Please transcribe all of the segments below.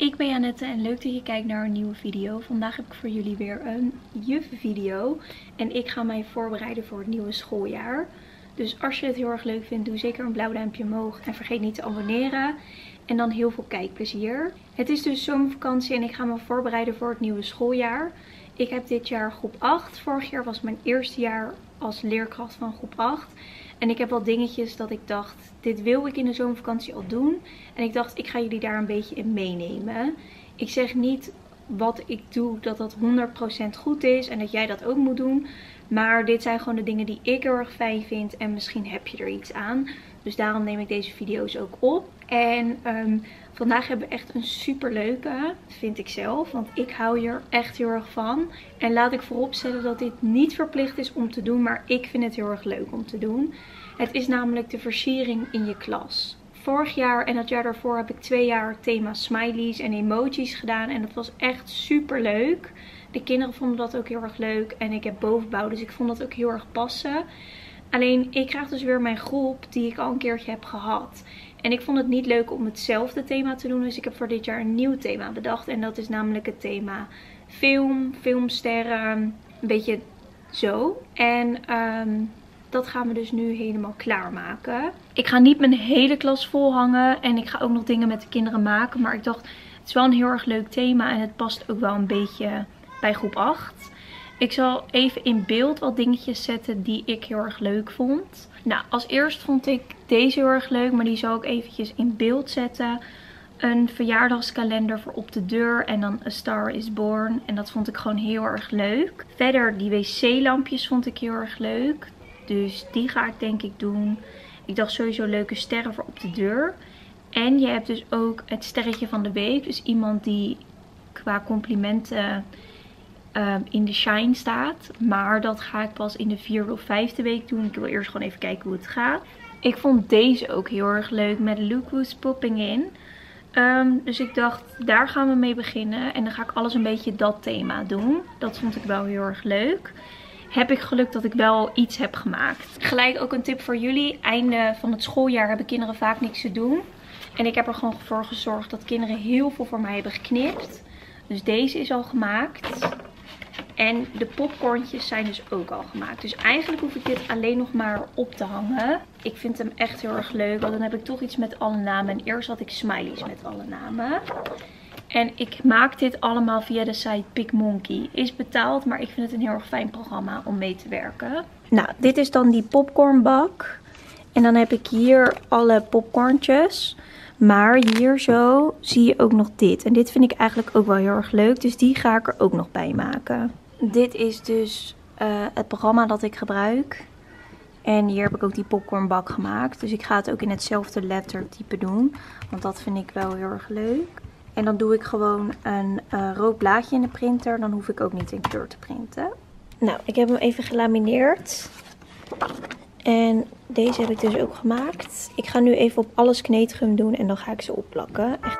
ik ben Janette en leuk dat je kijkt naar een nieuwe video. Vandaag heb ik voor jullie weer een jufvenvideo. En ik ga mij voorbereiden voor het nieuwe schooljaar. Dus als je het heel erg leuk vindt, doe zeker een blauw duimpje omhoog. En vergeet niet te abonneren. En dan heel veel kijkplezier. Het is dus zomervakantie en ik ga me voorbereiden voor het nieuwe schooljaar. Ik heb dit jaar groep 8. Vorig jaar was mijn eerste jaar als leerkracht van groep 8. En ik heb wel dingetjes dat ik dacht, dit wil ik in de zomervakantie al doen. En ik dacht, ik ga jullie daar een beetje in meenemen. Ik zeg niet wat ik doe dat dat 100% goed is en dat jij dat ook moet doen. Maar dit zijn gewoon de dingen die ik heel erg fijn vind en misschien heb je er iets aan. Dus daarom neem ik deze video's ook op. En vandaag hebben we echt een super leuke, vind ik zelf. Want ik hou hier echt heel erg van. En laat ik vooropstellen dat dit niet verplicht is om te doen. Maar ik vind het heel erg leuk om te doen. Het is namelijk de versiering in je klas. Vorig jaar en het jaar daarvoor heb ik 2 jaar thema smileys en emojis gedaan. En dat was echt super leuk. De kinderen vonden dat ook heel erg leuk. En ik heb bovenbouw, dus ik vond dat ook heel erg passen. Alleen ik krijg dus weer mijn groep die ik al een keertje heb gehad. En ik vond het niet leuk om hetzelfde thema te doen. Dus ik heb voor dit jaar een nieuw thema bedacht. En dat is namelijk het thema film, filmsterren, een beetje zo. En dat gaan we dus nu helemaal klaarmaken. Ik ga niet mijn hele klas vol hangen. En ik ga ook nog dingen met de kinderen maken. Maar ik dacht, het is wel een heel erg leuk thema. En het past ook wel een beetje bij groep 8. Ik zal even in beeld wat dingetjes zetten die ik heel erg leuk vond. Nou, als eerst vond ik deze heel erg leuk. Maar die zal ik eventjes in beeld zetten. Een verjaardagskalender voor op de deur. En dan A Star is Born. En dat vond ik gewoon heel erg leuk. Verder die wc-lampjes vond ik heel erg leuk. Dus die ga ik denk ik doen. Ik dacht sowieso leuke sterren voor op de deur. En je hebt dus ook het sterretje van de week. Dus iemand die qua complimenten in de shine staat. Maar dat ga ik pas in de 4e of 5e week doen. Ik wil eerst gewoon even kijken hoe het gaat. Ik vond deze ook heel erg leuk met Look Who's Popping In. Dus ik dacht, daar gaan we mee beginnen. En dan ga ik alles een beetje dat thema doen. Dat vond ik wel heel erg leuk. Heb ik geluk dat ik wel iets heb gemaakt. Gelijk ook een tip voor jullie. Einde van het schooljaar hebben kinderen vaak niks te doen. En ik heb er gewoon voor gezorgd dat kinderen heel veel voor mij hebben geknipt. Dus deze is al gemaakt. En de popcorntjes zijn dus ook al gemaakt. Dus eigenlijk hoef ik dit alleen nog maar op te hangen. Ik vind hem echt heel erg leuk. Want dan heb ik toch iets met alle namen. En eerst had ik smileys met alle namen. En ik maak dit allemaal via de site PicMonkey. Is betaald, maar ik vind het een heel erg fijn programma om mee te werken. Nou, dit is dan die popcornbak. En dan heb ik hier alle popcorntjes. Maar hier zo zie je ook nog dit. En dit vind ik eigenlijk ook wel heel erg leuk. Dus die ga ik er ook nog bij maken. Dit is dus het programma dat ik gebruik. En hier heb ik ook die popcornbak gemaakt. Dus ik ga het ook in hetzelfde lettertype doen. Want dat vind ik wel heel erg leuk. En dan doe ik gewoon een rood blaadje in de printer. Dan hoef ik ook niet in kleur te printen. Nou, ik heb hem even gelamineerd. En deze heb ik dus ook gemaakt. Ik ga nu even op alles knetgum doen en dan ga ik ze opplakken. Echt.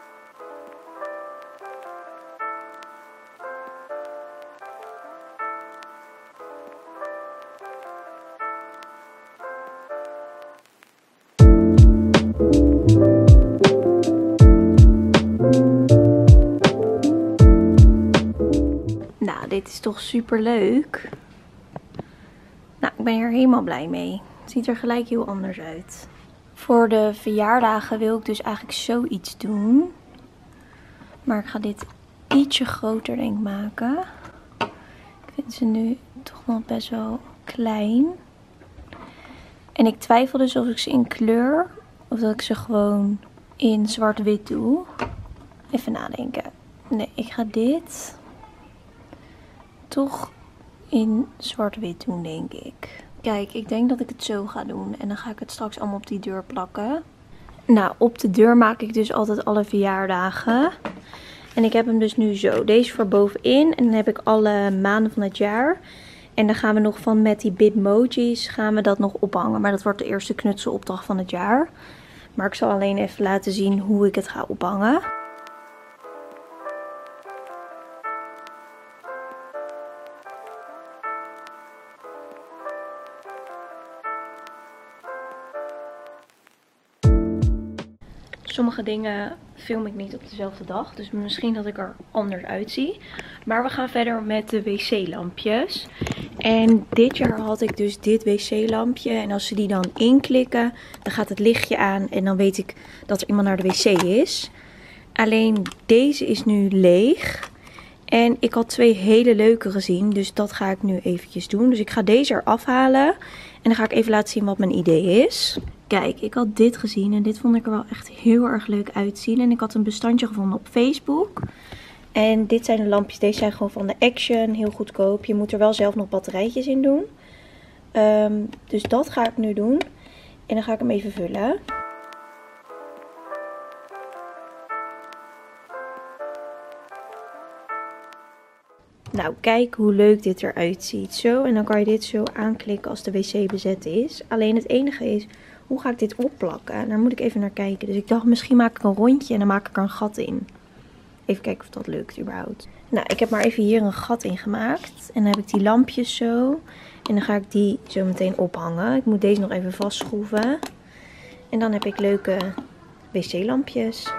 Nou, dit is toch super leuk. Nou, ik ben hier helemaal blij mee. Het ziet er gelijk heel anders uit. Voor de verjaardagen wil ik dus eigenlijk zoiets doen. Maar ik ga dit ietsje groter denk ik maken. Ik vind ze nu toch nog best wel klein. En ik twijfel dus of ik ze in kleur of dat ik ze gewoon in zwart-wit doe. Even nadenken. Nee, ik ga dit toch in zwart-wit doen, denk ik. Kijk, ik denk dat ik het zo ga doen. En dan ga ik het straks allemaal op die deur plakken. Nou, op de deur maak ik dus altijd alle verjaardagen. En ik heb hem dus nu zo. Deze voor bovenin. En dan heb ik alle maanden van het jaar. En dan gaan we nog van met die Bitmojis gaan we dat nog ophangen. Maar dat wordt de eerste knutselopdracht van het jaar. Maar ik zal alleen even laten zien hoe ik het ga ophangen. sommige dingen film ik niet op dezelfde dag. Dus misschien dat ik er anders uitzie. Maar we gaan verder met de wc-lampjes. En dit jaar had ik dus dit wc-lampje. En als ze die dan inklikken, dan gaat het lichtje aan. En dan weet ik dat er iemand naar de wc is. Alleen deze is nu leeg. En ik had 2 hele leuke gezien. Dus dat ga ik nu eventjes doen. Dus ik ga deze eraf halen. En dan ga ik even laten zien wat mijn idee is. Kijk, ik had dit gezien. En dit vond ik er wel echt heel erg leuk uitzien. En ik had een bestandje gevonden op Facebook. En dit zijn de lampjes. Deze zijn gewoon van de Action. Heel goedkoop. Je moet er wel zelf nog batterijtjes in doen. Dus dat ga ik nu doen. En dan ga ik hem even vullen. Nou, kijk hoe leuk dit eruit ziet. Zo, en dan kan je dit zo aanklikken als de wc bezet is. Alleen het enige is, hoe ga ik dit opplakken? Daar moet ik even naar kijken. Dus ik dacht, misschien maak ik een rondje en dan maak ik er een gat in. Even kijken of dat lukt überhaupt. Nou, ik heb maar even hier een gat in gemaakt. En dan heb ik die lampjes zo. En dan ga ik die zo meteen ophangen. Ik moet deze nog even vastschroeven. En dan heb ik leuke wc-lampjes.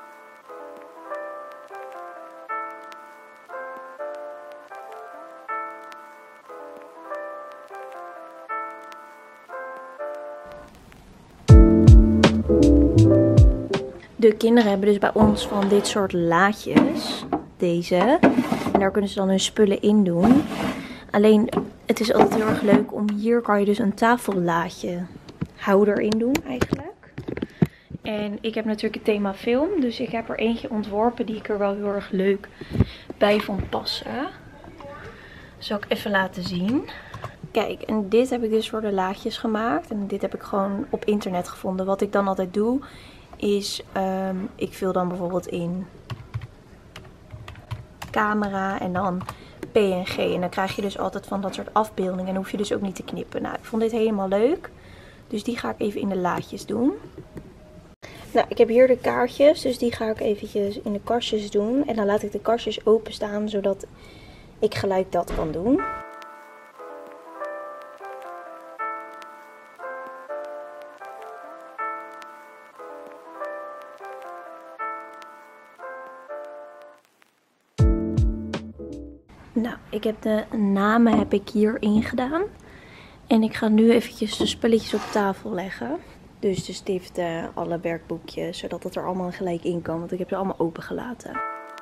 De kinderen hebben dus bij ons van dit soort laadjes. Deze. En daar kunnen ze dan hun spullen in doen. Alleen, het is altijd heel erg leuk om hier kan je dus een tafellaadje houder in doen eigenlijk. En ik heb natuurlijk het thema film. Dus ik heb er eentje ontworpen die ik er wel heel erg leuk bij vond passen. Zal ik even laten zien. Kijk, en dit heb ik dus voor de laadjes gemaakt. En dit heb ik gewoon op internet gevonden. Wat ik dan altijd doe is, ik vul dan bijvoorbeeld in camera en dan PNG. En dan krijg je dus altijd van dat soort afbeeldingen. En hoef je dus ook niet te knippen. Nou, ik vond dit helemaal leuk. Dus die ga ik even in de laadjes doen. Nou, ik heb hier de kaartjes. Dus die ga ik eventjes in de kastjes doen. En dan laat ik de kastjes openstaan, zodat ik gelijk dat kan doen. Nou, ik heb de namen hierin gedaan. En ik ga nu eventjes de spulletjes op tafel leggen. Dus de stiften, alle werkboekjes, zodat het er allemaal gelijk in kan. Want ik heb ze allemaal open gelaten.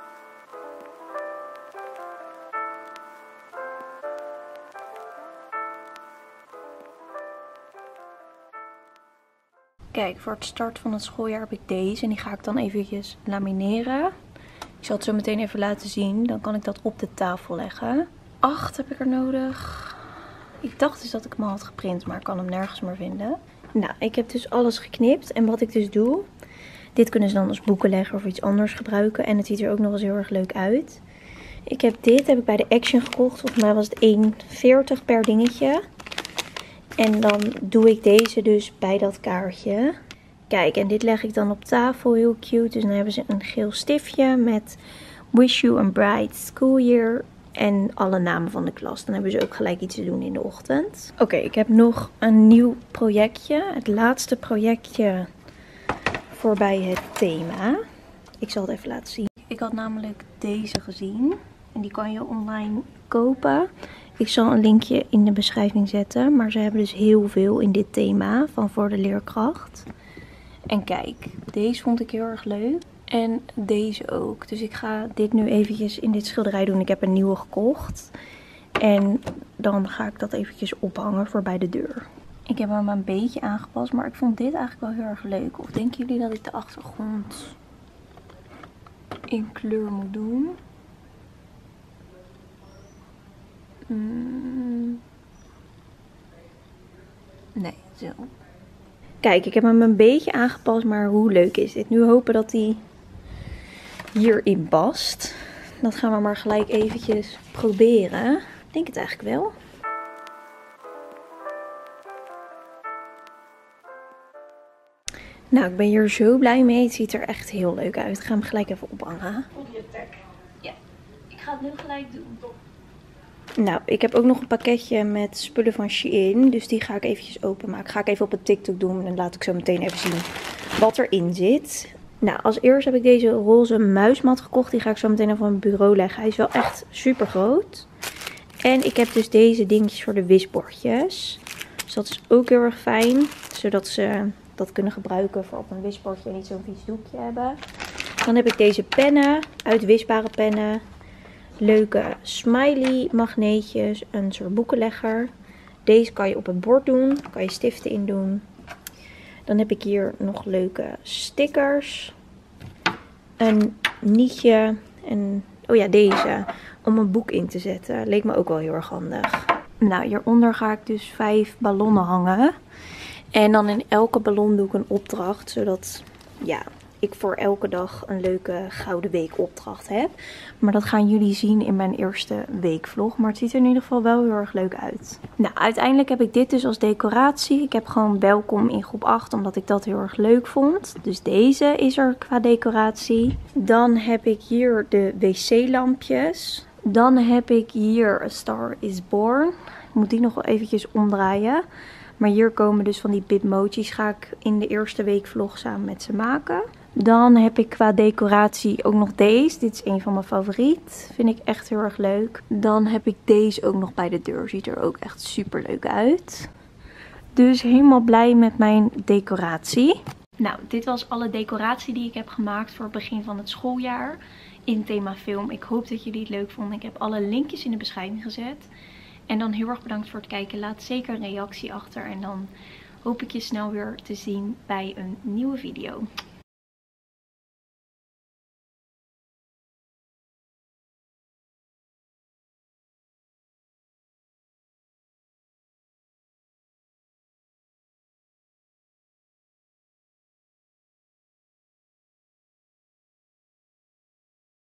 Kijk, voor het start van het schooljaar heb ik deze. En die ga ik dan eventjes lamineren. Ik zal het zo meteen even laten zien. Dan kan ik dat op de tafel leggen. 8 heb ik er nodig. Ik dacht dus dat ik hem al had geprint, maar ik kan hem nergens meer vinden. Nou, ik heb dus alles geknipt. En wat ik dus doe, dit kunnen ze dan als boekenlegger of iets anders gebruiken. En het ziet er ook nog eens heel erg leuk uit. Dit heb ik bij de Action gekocht. Volgens mij was het 1,40 per dingetje. En dan doe ik deze dus bij dat kaartje. Kijk, en dit leg ik dan op tafel. Heel cute. Dus dan hebben ze een geel stiftje met Wish You a Bright School Year. En alle namen van de klas. Dan hebben ze ook gelijk iets te doen in de ochtend. Oké, ik heb nog een nieuw projectje. Het laatste projectje voorbij het thema. Ik zal het even laten zien. Ik had namelijk deze gezien. En die kan je online kopen. Ik zal een linkje in de beschrijving zetten. Maar ze hebben dus heel veel in dit thema van voor de leerkracht. En kijk, deze vond ik heel erg leuk. En deze ook. Dus ik ga dit nu eventjes in dit schilderij doen. Ik heb een nieuwe gekocht. En dan ga ik dat eventjes ophangen voor bij de deur. Ik heb hem een beetje aangepast. Maar ik vond dit eigenlijk wel heel erg leuk. Of denken jullie dat ik de achtergrond in kleur moet doen? Nee, zo. Kijk, ik heb hem een beetje aangepast, maar hoe leuk is dit? Nu hopen dat hij hierin past. Dat gaan we maar gelijk eventjes proberen. Ik denk het eigenlijk wel. Nou, ik ben hier zo blij mee. Het ziet er echt heel leuk uit. Ik ga hem gelijk even ophangen. Ja, ik ga het nu gelijk doen. Nou, ik heb ook nog een pakketje met spullen van Shein. Dus die ga ik eventjes openmaken. Ga ik even op het TikTok doen. En dan laat ik zo meteen even zien wat erin zit. Nou, als eerst heb ik deze roze muismat gekocht. Die ga ik zo meteen even op mijn bureau leggen. Hij is wel echt super groot. En ik heb dus deze dingetjes voor de wisbordjes. Dus dat is ook heel erg fijn. Zodat ze dat kunnen gebruiken voor op een wisbordje en niet zo'n vies doekje hebben. Dan heb ik deze pennen, uitwisbare pennen. Leuke smiley magneetjes, een soort boekenlegger. Deze kan je op het bord doen, kan je stiften in doen. Dan heb ik hier nog leuke stickers. Een nietje en, oh ja, deze, om een boek in te zetten. Leek me ook wel heel erg handig. Nou, hieronder ga ik dus 5 ballonnen hangen. En dan in elke ballon doe ik een opdracht, zodat, ja, ik voor elke dag een leuke Gouden Week opdracht heb. Maar dat gaan jullie zien in mijn eerste weekvlog. Maar het ziet er in ieder geval wel heel erg leuk uit. Nou, uiteindelijk heb ik dit dus als decoratie. Ik heb gewoon welkom in groep 8, omdat ik dat heel erg leuk vond. Dus deze is er qua decoratie. Dan heb ik hier de wc-lampjes. Dan heb ik hier A Star is Born. Ik moet die nog wel eventjes omdraaien. Maar hier komen dus van die bitmojis, ga ik in de eerste weekvlog samen met ze maken. Dan heb ik qua decoratie ook nog deze. Dit is een van mijn favoriet. Vind ik echt heel erg leuk. Dan heb ik deze ook nog bij de deur. Ziet er ook echt super leuk uit. Dus helemaal blij met mijn decoratie. Nou, dit was alle decoratie die ik heb gemaakt voor het begin van het schooljaar. In thema film. Ik hoop dat jullie het leuk vonden. Ik heb alle linkjes in de beschrijving gezet. En dan heel erg bedankt voor het kijken. Laat zeker een reactie achter. En dan hoop ik je snel weer te zien bij een nieuwe video.